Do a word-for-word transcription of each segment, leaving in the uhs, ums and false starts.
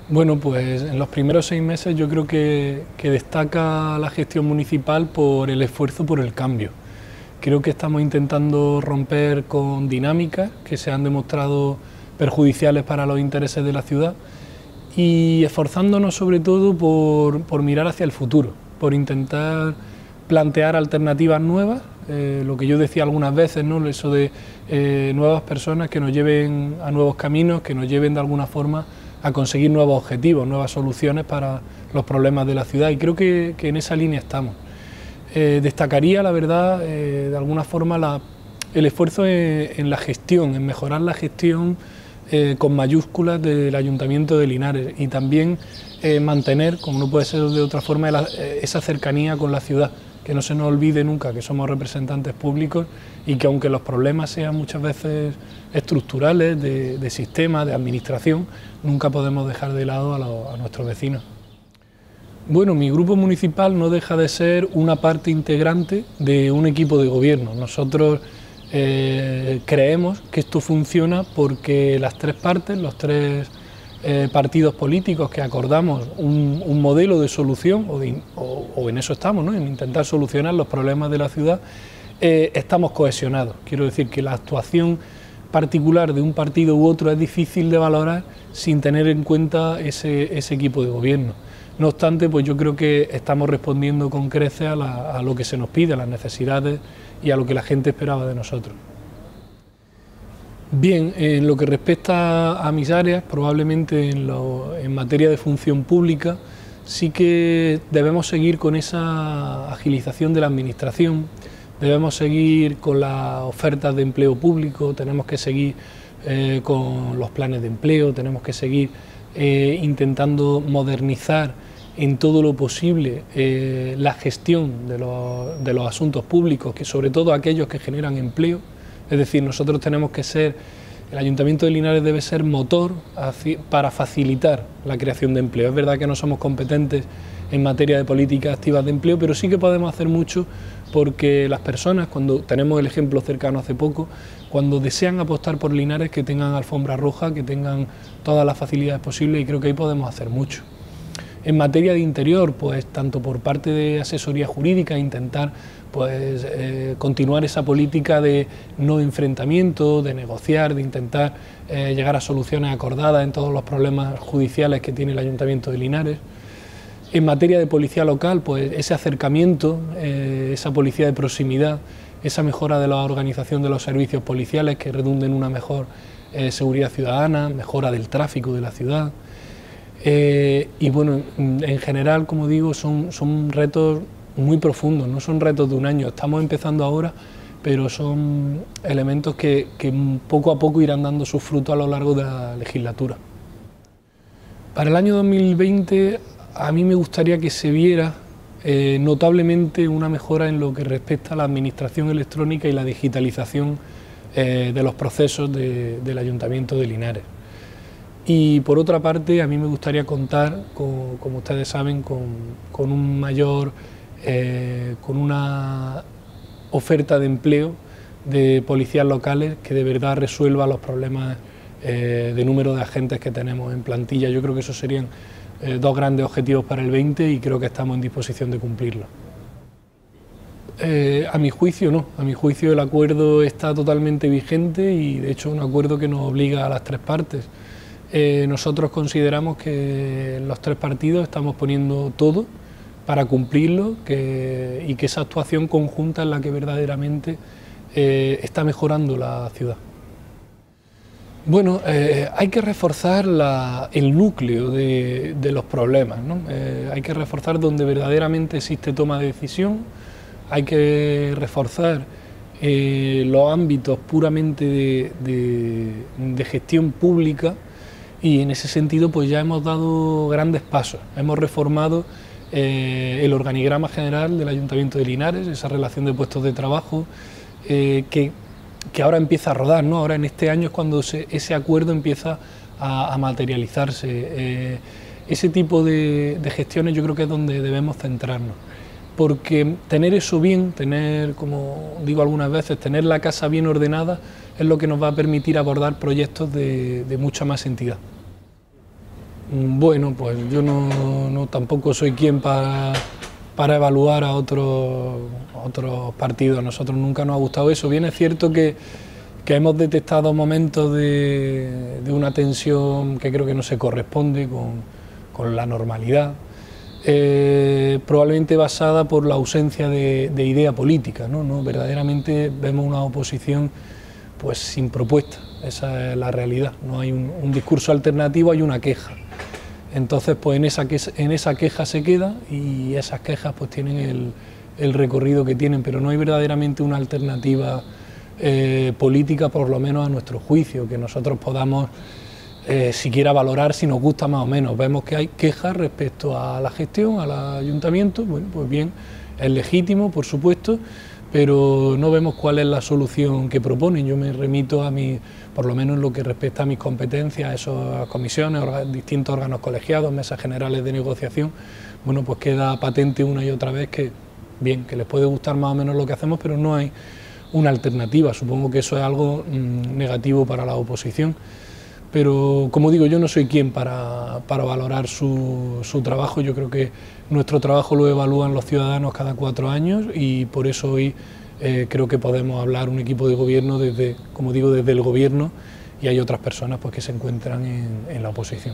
Bueno, pues en los primeros seis meses yo creo que, que destaca la gestión municipal por el esfuerzo por el cambio. Creo que estamos intentando romper con dinámicas que se han demostrado perjudiciales para los intereses de la ciudad y esforzándonos sobre todo por, por mirar hacia el futuro, por intentar plantear alternativas nuevas, eh, lo que yo decía algunas veces, ¿no? Eso de eh, nuevas personas que nos lleven a nuevos caminos, que nos lleven de alguna forma a conseguir nuevos objetivos, nuevas soluciones para los problemas de la ciudad, y creo que, que en esa línea estamos. Eh, destacaría, la verdad, eh, de alguna forma la, el esfuerzo en, en la gestión, en mejorar la gestión eh, con mayúsculas del Ayuntamiento de Linares y también eh, mantener, como no puede ser de otra forma, la, eh, esa cercanía con la ciudad, que no se nos olvide nunca que somos representantes públicos y que aunque los problemas sean muchas veces estructurales, de, de sistema, de administración, nunca podemos dejar de lado a, lo, a nuestros vecinos. Bueno, mi grupo municipal no deja de ser una parte integrante de un equipo de gobierno. Nosotros eh, creemos que esto funciona porque las tres partes, los tres eh, partidos políticos que acordamos un, un modelo de solución, o, de, o, o en eso estamos, ¿no? En intentar solucionar los problemas de la ciudad, eh, estamos cohesionados. Quiero decir que la actuación particular de un partido u otro es difícil de valorar sin tener en cuenta ese, ese equipo de gobierno. No obstante, pues yo creo que estamos respondiendo con creces a, la, a lo que se nos pide, a las necesidades y a lo que la gente esperaba de nosotros. Bien, en lo que respecta a mis áreas, probablemente en, lo, en materia de función pública, sí que debemos seguir con esa agilización de la administración, debemos seguir con las ofertas de empleo público, tenemos que seguir eh, con los planes de empleo, tenemos que seguir eh, intentando modernizar en todo lo posible eh, la gestión de los, de los asuntos públicos, que sobre todo aquellos que generan empleo. Es decir, nosotros tenemos que ser, el Ayuntamiento de Linares debe ser motor para facilitar la creación de empleo. Es verdad que no somos competentes en materia de políticas activas de empleo, pero sí que podemos hacer mucho porque las personas, cuando tenemos el ejemplo cercano hace poco, cuando desean apostar por Linares, que tengan alfombra roja, que tengan todas las facilidades posibles, y creo que ahí podemos hacer mucho. En materia de interior, pues tanto por parte de asesoría jurídica, intentar pues eh, continuar esa política de no enfrentamiento, de negociar, de intentar eh, llegar a soluciones acordadas en todos los problemas judiciales que tiene el Ayuntamiento de Linares. En materia de policía local, pues ese acercamiento, eh, esa policía de proximidad, esa mejora de la organización de los servicios policiales que redunden en una mejor eh, seguridad ciudadana, mejora del tráfico de la ciudad. Eh, y bueno, en general, como digo, son, son retos muy profundos, no son retos de un año, estamos empezando ahora, pero son elementos que, que poco a poco irán dando sus frutos a lo largo de la legislatura. Para el año dos mil veinte a mí me gustaría que se viera eh, notablemente una mejora en lo que respecta a la administración electrónica y la digitalización eh, de los procesos de, del Ayuntamiento de Linares. Y por otra parte, a mí me gustaría contar, con, como ustedes saben, con, con un mayor, eh, con una oferta de empleo de policías locales que de verdad resuelva los problemas eh, de número de agentes que tenemos en plantilla. Yo creo que esos serían eh, dos grandes objetivos para el veinte y creo que estamos en disposición de cumplirlos. Eh, a mi juicio no, a mi juicio el acuerdo está totalmente vigente y de hecho es un acuerdo que nos obliga a las tres partes. Eh, nosotros consideramos que los tres partidos estamos poniendo todo para cumplirlo que, y que esa actuación conjunta es la que verdaderamente eh, está mejorando la ciudad. Bueno, eh, hay que reforzar la, el núcleo de, de los problemas, ¿no? Eh, hay que reforzar donde verdaderamente existe toma de decisión, hay que reforzar eh, los ámbitos puramente de, de, de gestión pública. Y en ese sentido pues ya hemos dado grandes pasos, hemos reformado eh, el organigrama general del Ayuntamiento de Linares, esa relación de puestos de trabajo eh, que, que ahora empieza a rodar, ¿no? Ahora en este año es cuando se, ese acuerdo empieza a, a materializarse. Eh, ese tipo de, de gestiones yo creo que es donde debemos centrarnos, porque tener eso bien, tener, como digo algunas veces, tener la casa bien ordenada es lo que nos va a permitir abordar proyectos de, de mucha más entidad. Bueno, pues yo no, no tampoco soy quien para, para evaluar a otros, a otros partidos. A nosotros nunca nos ha gustado eso. Bien es cierto que, que hemos detectado momentos de, de una tensión que creo que no se corresponde con, con la normalidad, eh, probablemente basada por la ausencia de, de idea política, ¿no? ¿no? Verdaderamente vemos una oposición pues sin propuesta, esa es la realidad. No hay un, un discurso alternativo, hay una queja. Entonces, pues en esa, que, en esa queja se queda y esas quejas pues tienen el, el recorrido que tienen, pero no hay verdaderamente una alternativa eh, política, por lo menos a nuestro juicio, que nosotros podamos eh, siquiera valorar si nos gusta más o menos. Vemos que hay quejas respecto a la gestión, al ayuntamiento, bueno, pues bien, es legítimo, por supuesto, pero no vemos cuál es la solución que proponen. Yo me remito a mi, por lo menos en lo que respecta a mis competencias, a esas comisiones, distintos órganos colegiados, mesas generales de negociación. Bueno, pues queda patente una y otra vez que, bien, que les puede gustar más o menos lo que hacemos, pero no hay una alternativa. Supongo que eso es algo mmm, negativo para la oposición. Pero, como digo, yo no soy quien para, para valorar su, su trabajo. Yo creo que nuestro trabajo lo evalúan los ciudadanos cada cuatro años y por eso hoy eh, creo que podemos hablar un equipo de gobierno desde, como digo, desde el gobierno, y hay otras personas pues, que se encuentran en, en la oposición.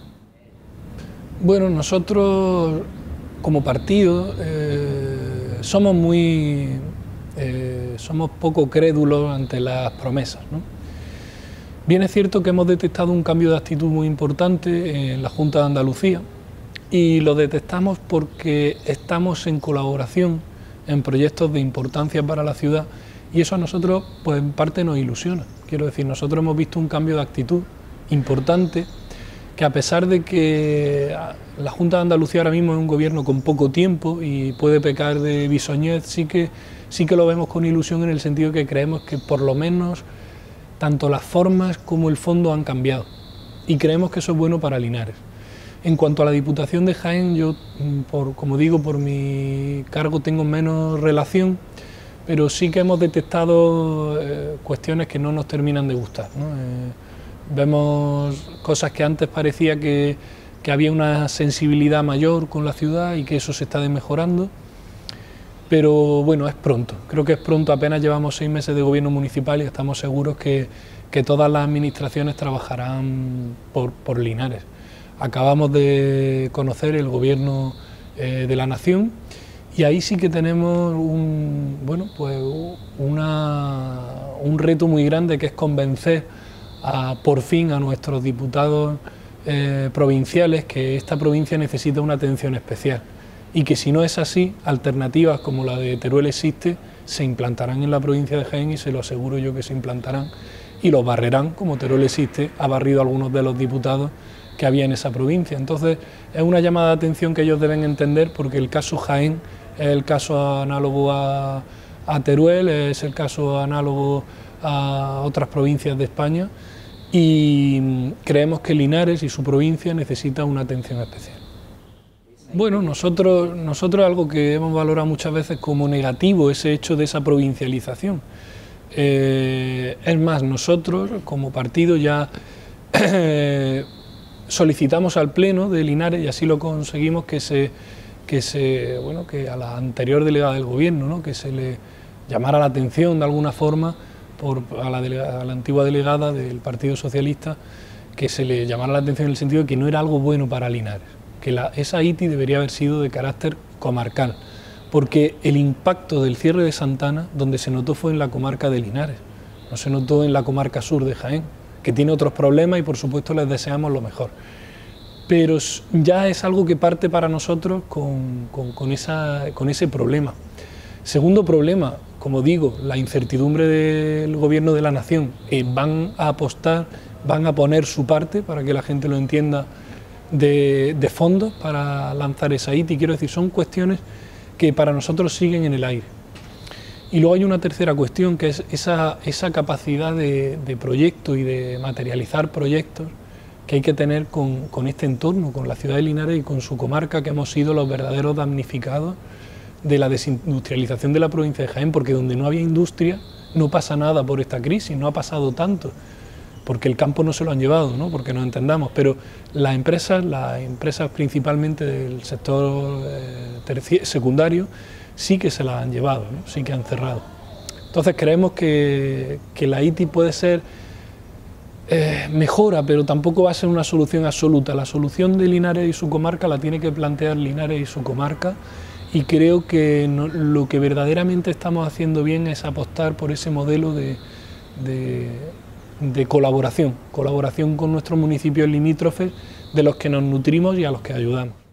Bueno, nosotros como partido eh, somos muy, eh, somos poco crédulos ante las promesas, ¿no? Bien es cierto que hemos detectado un cambio de actitud muy importante en la Junta de Andalucía y lo detectamos porque estamos en colaboración en proyectos de importancia para la ciudad y eso a nosotros pues en parte nos ilusiona. Quiero decir, nosotros hemos visto un cambio de actitud importante que a pesar de que la Junta de Andalucía ahora mismo es un gobierno con poco tiempo y puede pecar de bisoñez, sí que, sí que lo vemos con ilusión en el sentido que creemos que por lo menos tanto las formas como el fondo han cambiado y creemos que eso es bueno para Linares. En cuanto a la Diputación de Jaén, yo, por, como digo, por mi cargo tengo menos relación, pero sí que hemos detectado eh, cuestiones que no nos terminan de gustar, ¿no? Eh, vemos cosas que antes parecía que, que había una sensibilidad mayor con la ciudad y que eso se está mejorando. Pero bueno, es pronto, creo que es pronto, apenas llevamos seis meses de gobierno municipal y estamos seguros que, que todas las administraciones trabajarán por, por Linares. Acabamos de conocer el gobierno eh, de la nación y ahí sí que tenemos un, bueno, pues una, un reto muy grande que es convencer a, por fin a nuestros diputados eh, provinciales que esta provincia necesita una atención especial. Y que si no es así, alternativas como la de Teruel existe, se implantarán en la provincia de Jaén y se lo aseguro yo que se implantarán y los barrerán, como Teruel existe, ha barrido a algunos de los diputados que había en esa provincia. Entonces es una llamada de atención que ellos deben entender porque el caso Jaén es el caso análogo a, a Teruel, es el caso análogo a otras provincias de España y creemos que Linares y su provincia necesitan una atención especial. Bueno, nosotros, nosotros algo que hemos valorado muchas veces como negativo, ese hecho de esa provincialización. Eh, es más, nosotros como partido ya eh, solicitamos al Pleno de Linares, y así lo conseguimos, que se, que se, bueno, que a la anterior delegada del Gobierno, ¿no?, que se le llamara la atención de alguna forma por, a, la delegada, a la antigua delegada del Partido Socialista, que se le llamara la atención en el sentido de que no era algo bueno para Linares, que la, esa I T I debería haber sido de carácter comarcal, porque el impacto del cierre de Santana, donde se notó fue en la comarca de Linares, no se notó en la comarca sur de Jaén, que tiene otros problemas y por supuesto les deseamos lo mejor. Pero ya es algo que parte para nosotros con, con, con, esa, con ese problema. Segundo problema, como digo, la incertidumbre del gobierno de la nación. Eh, van a apostar, van a poner su parte, para que la gente lo entienda, de, de fondos para lanzar esa I T I. Quiero decir, son cuestiones que para nosotros siguen en el aire. Y luego hay una tercera cuestión, que es esa, esa capacidad de, de proyecto y de materializar proyectos que hay que tener con, con este entorno, con la ciudad de Linares y con su comarca, que hemos sido los verdaderos damnificados de la desindustrialización de la provincia de Jaén, porque donde no había industria no pasa nada por esta crisis, no ha pasado tanto. porque el campo no se lo han llevado, ¿no? Porque nos entendamos, pero las empresas, las empresas principalmente del sector eh, secundario, sí que se las han llevado, ¿no? Sí que han cerrado. Entonces creemos que, que la I T I puede ser eh, mejora, pero tampoco va a ser una solución absoluta. La solución de Linares y su comarca la tiene que plantear Linares y su comarca, y creo que no, lo que verdaderamente estamos haciendo bien es apostar por ese modelo de, de, de colaboración, colaboración con nuestros municipios limítrofes, de los que nos nutrimos y a los que ayudamos.